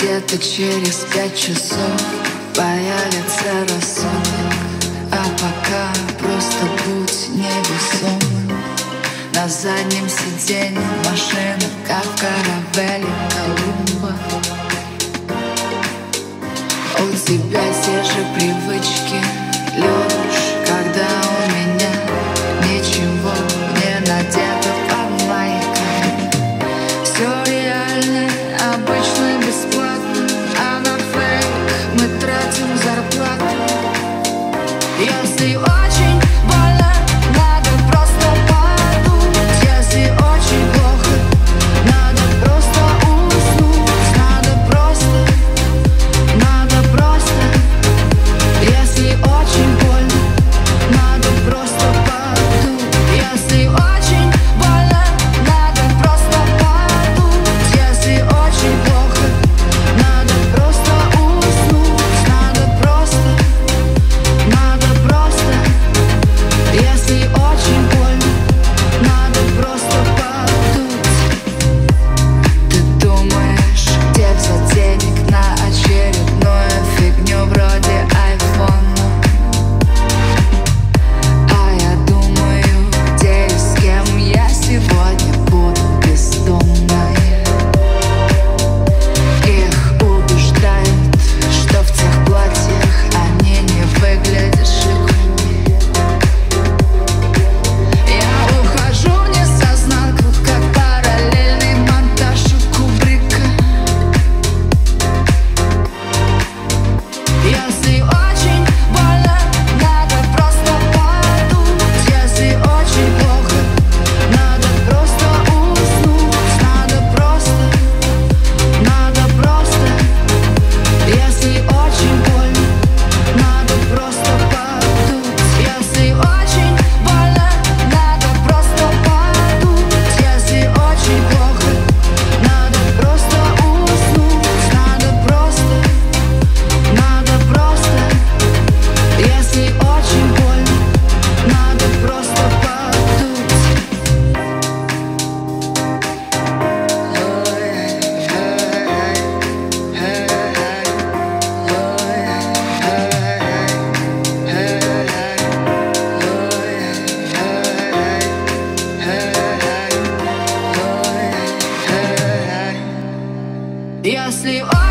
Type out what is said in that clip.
Где-то через 5 часов появится рассудок, а пока просто будь невесомым. На заднем сиденье машины, как в каравелле Колумба. У тебя те же привычки, любишь, когда у меня ничего не надето под майкой. Все реально, обычно, бесплатно, а на фейк мы тратим зарплату. Если очень больно, надо просто подумать. Если очень плохо, надо просто уснуть. Надо просто. Если очень больно, надо просто подумать. Если очень больно, надо просто подумать. Если очень плохо, надо просто уснуть. Надо просто. Если очень больно, надо просто подумать. Ты думаешь, где взять денег на очередную фигню вроде айфона? А я думаю, где и с кем я сегодня буду бездомной. Их убеждают, что в тех платьях они не выглядят шикарными. Я ухожу несознанку, как параллельный монтаж у Кубрика. Если очень больно, надо просто подумать. Если очень плохо, надо просто уснуть. Надо просто. Если очень больно, надо просто подумать. Если очень больно, надо просто подумать. Если очень плохо, надо просто уснуть. Надо просто. Если очень больно, надо просто подумать. Если